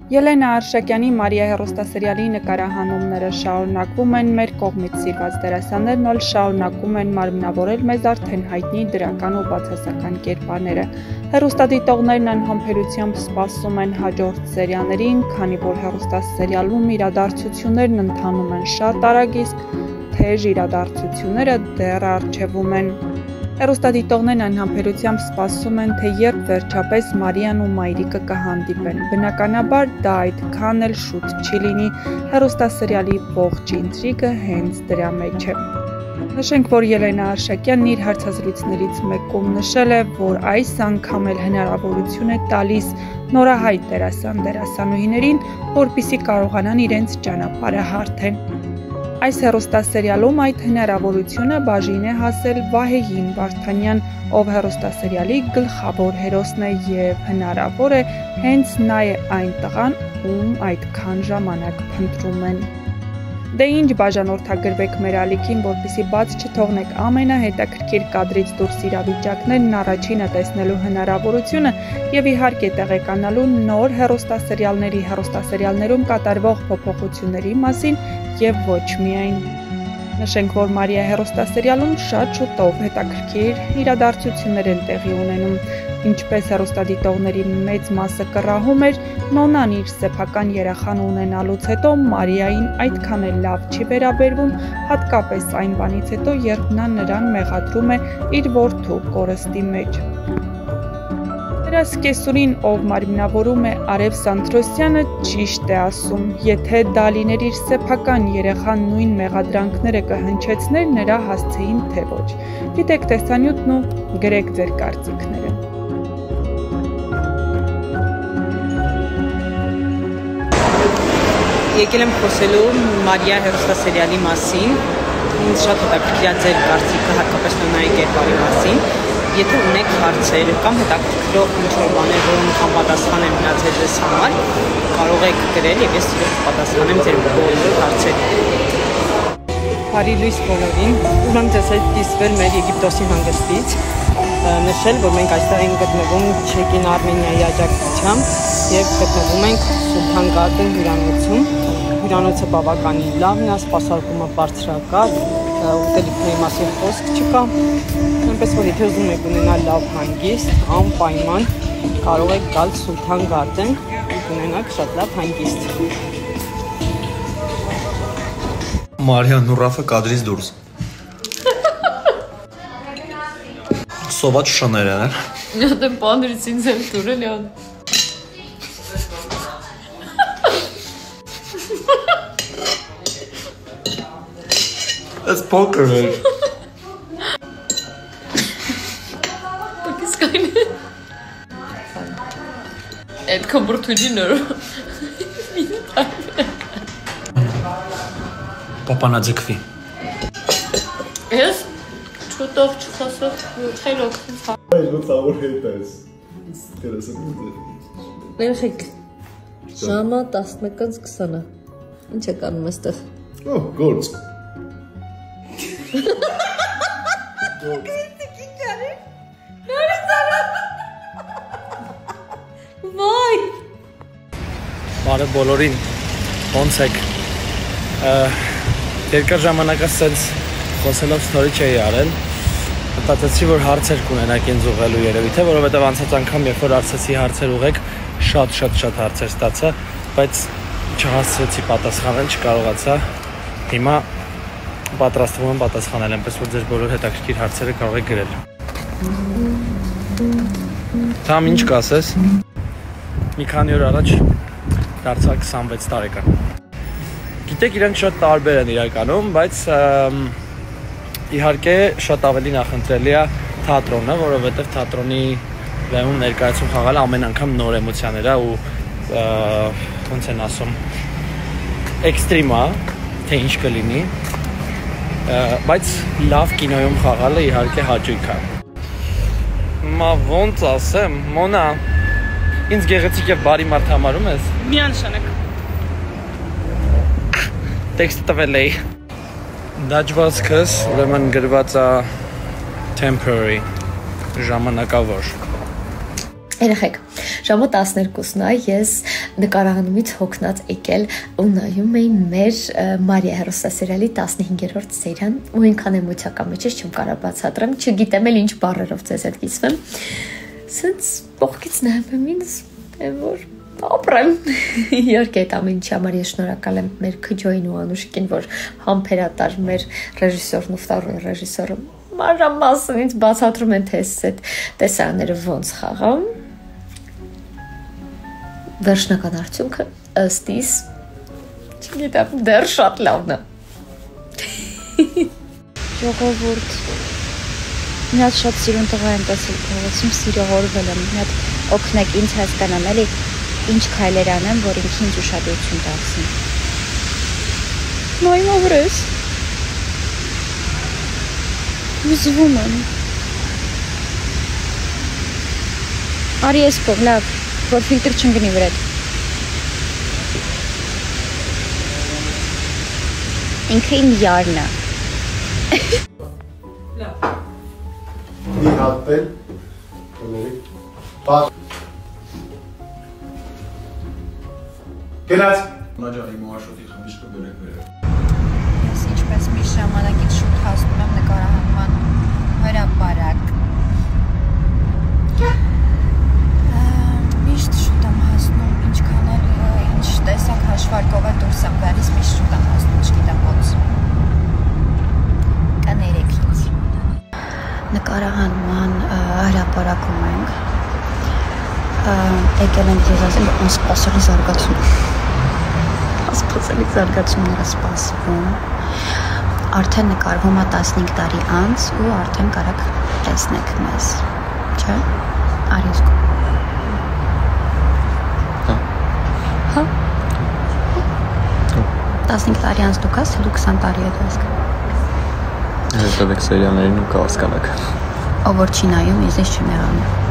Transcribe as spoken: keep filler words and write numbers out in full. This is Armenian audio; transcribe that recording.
Ելենա Արշակյանի Մարիա հեռուստասերիալի նկարահանումները շարունակվում են, մեր կողմից սիրված դերասաններն ալ շարունակում են մարմնավորել մեզ արդեն հայտնի դրական ու բացասական կերպարները։ Հեռուստադիտողներն անհամբերությամբ սպասում են հաջորդ սերիաներին, քանի որ հեռուստասերիալում իրադարձություններն ընթանում են շատ արագ, իսկ թեժ իրադարձությունները դեռ առջևում են։ Հեռուստադիտողներն անհամբերությամբ սպասում են, թե երբ վերջապես Մարիան ու մայրիկը կհանդիպեն։ Բնականաբար դա այդքան էլ շուտ չի լինի, հեռուստասերիալի ողջ ինտրիգը հենց դրա մեջ է։ Նշենք, որ Ելենա Արշակյանն իր հարցազրույցներից մեկում նշել է, որ այս անգամ էլ հնարավորություն է տալիս նորահայտ դերասան դերասանուհիներին, որպեսզի կարողանան իրենց ճանապարհը հարթեն։ Այս հեռուստասերիալում այդ հնարավորությունը բաժին է հասել Վահեին Վարդանյան, ով հեռուստասերիալի գլխավոր հերոսն է և հնարավոր է հենց նա է այն տղան, ում այդքան ժամանակ փնտրում են։ Դե ինչ բաժանորդագրվեք մեր ալիքին, որպեսզի բաց չթողնեք ամենահետաքրքիր կադրից դուրս իրավիճակներն առաջինը տեսնելու հնարավորությունը և իհարկե տեղեկանալու նոր հեռուստասերիալների հեռուստասերիալներում կատարվող փոփոխությունների մասին և ոչ միայն։ Նշենք, որ Մարիա հեռուստասերիալում շատ շուտով հետաքրքիր իրադարձություններ են տեղի ունենում, ինչպես հեռուստադիտողների մեծ մասը կռահում էր, Նոնան իր սեփական երեխան ունենալուց հետո Մարիային այդքան էլ լավ չի վերաբերվում, հատկապես այն բանից հետո, երբ նա նրան մեղադրում է իր որդու կորստի մեջ։ Նրա սկեսուրին, ով մարմնավորում է Արև Սանթրոսյանը, ճիշտ է ասում, եթե դա լիներ իր սեփական երեխան նույն մեղադրանքները կհնչեցներ, նրա հասցեին թե ոչ։ Դիտեք տեսանյութն ու գրեք ձեր կարծիքները։ Եկել եմ խոսելու Մարիա հեռուստասերիալի մասին, ինձ շատ հետաքրքիր է ձեր կարծիքը հատկապես Նոնայի կերպարի մասին։ Եթե ունեք հարցեր կամ հետաքրքրող ինչ-որ բաներ, որոնք անպատասխան են մնացել ձեզ համար, կարող եք գրել և ես իրոք պատասխանեմ ձեր բոլոր հարցերին։ Բարի լույս բոլորին, ուրեմն ձեզ հետ կիսվել մեր Եգիպտոսի հանգստից, նշել, որ մենք այստեղ ենք գտնվում Չեքին Արմենիայի աջակցությամբ և գտնվում ենք Սուլթան Գարդեն հյուրանոցում։ Հյուրանոցը բավականին լավն է, սպասարկումը բարձրակարգ, ուտելիքների մասին խոսք չկա, այնպես որ եթե ուզում եք ունենալ լավ հանգիստ, անպայման կարող եք գալ Սուլթան Գարդեն ու ունենալ շատ լավ հանգիստ։ Մարիան ու Ռաֆը կադրից դուրս։ Սոված շներ են։ Դե բաներից ինձ եմ դուրել յան։ It's poker, man. Bakis kayne. Et kaburtucino. Պապանա ձգվի։ Ես չոտով չխասով խել օգնից։ Այլ լուծավոր հետ ես։ Ինտերեսանտ է։ Ներեցեք։ Ժամը տասնմեկից քսանը։ Ինչ է կանում այստեղ։ Օ, գործ։ Վայ։ Բարև բոլորին, ոնց եք։ Երկար ժամանակը սենց խոսելով ստորի չէի արել, մտածեցի, որ հարցեր կունենաք ինձ ուղղելու երևի թե, որովհետև անցած անգամ երբ որ հարցեցի հարցեր ուղղեք, շատ շատ շատ հարցեր ստացա, բայց չհասցրեցի պատասխանել, չկարողացա։ Հիմա պատրաստվում եմ պատասխանել, այնպես որ ձեր բոլոր հետաքրքիր հարցերը կարող եք գրել։ Թամ ինչ կասես։ Մի քանի օր առաջ դարձա քսանվեց տարեկան։ Գիտեք, իրանք շատ տարբեր են իրականում, բայց իհարկե շատ ավելի նախընտրելի է թատրոնը, որովհետև թատրոնի վայրում ներկայացում խաղալը ամեն անգամ նոր էմոցիաներ է ու ոնց են ասում էքստրիմ է, թե ինչ կլինի, բայց լավ կինոյում խաղալը իհարկե հաճույք է։ Մա ոնց ասեմ, Մոնա, ինձ գեղեցիկ և բարի մարդ համարում ես։ Միանշանակ։ Տեքստը տվել էի։ Դաջվածքս ուրեմն գրված է temporary, ժամանակավոր։ Երեխեք, ժամը տասներկուսն է, ես նկարահանումից հոգնած եկել ու նայում էի մեր Մարիա հեռուստասերիալի տասնհինգերորդ սերիան ու այնքան էմոցիական մեջ ես չեմ կարող բացատրեմ, չգիտեմ էլ ինչ բառերով ձեզ հետ կիսվեմ։ Սենց ողքից նայում եմ ինձ, որ ապրեմ։ Իհարկե այդ ամեն ինչի համար ես շնորհակալ եմ մեր Քջոյին ու Անուշիկին, որ համբերատար մեր ռեժիսորն ու վտարու ռեժիսորը մանրամասն ինձ բացատրում են թե այդ տեսարանները ոնց խաղամ։ Վերջնական արդյունքը ըստ իս չգիտեմ, դեռ շատ լավն է։ Ժողովուրդ, մի հատ շատ սիրուն տղա եմ տեսել փողոցում, սիրողորվել եմ, մի հատ օգնեք ինձ հասկանամ, էլի ինչ քայլեր անեմ, որ ինքն ինձ ուշադրություն դարձնի։ Մայմով ես։ Ուզվում եմ։ Արի ես փող, լավ, որ ֆիլտր չընկնի վրդ։ Ինքը իմ յարն է։ Մի հատ էլ, կների, պատ։ Գնաց։ Մաջա իմ աշոտի խմիշկը բերեք վերև։ Ես ինչպես մի ժամանակից շուտ հասնում եմ նկարահանման հրապարակ։ Միշտ շուտ եմ հասնում, ինչքան էլ ինչ տեսակ հաշվարկով է դուրս եմ գալիս, միշտ շուտ եմ հասնում, չգիտեմ ոնց։ Կներեք ինձ։ Նկարահանման հրապարակում ենք։ Եկել ենք ձեզ ասել անսպասելի զարգացում։ Անսպասելի զարգացումները սպասվում։ Արդեն նկարվում է տասնհինգ տարի անց ու արդեն կարաք տեսնեք մեզ, չէ՞։ Արի զգու։ Հա։ տասնհինգ տարի անց դուք ես, դու քսան տարի հետ ես։ Հետևեք սերիալներին ու կհասկանաք։ Ով որ չի նայում, ես չի նեղանում։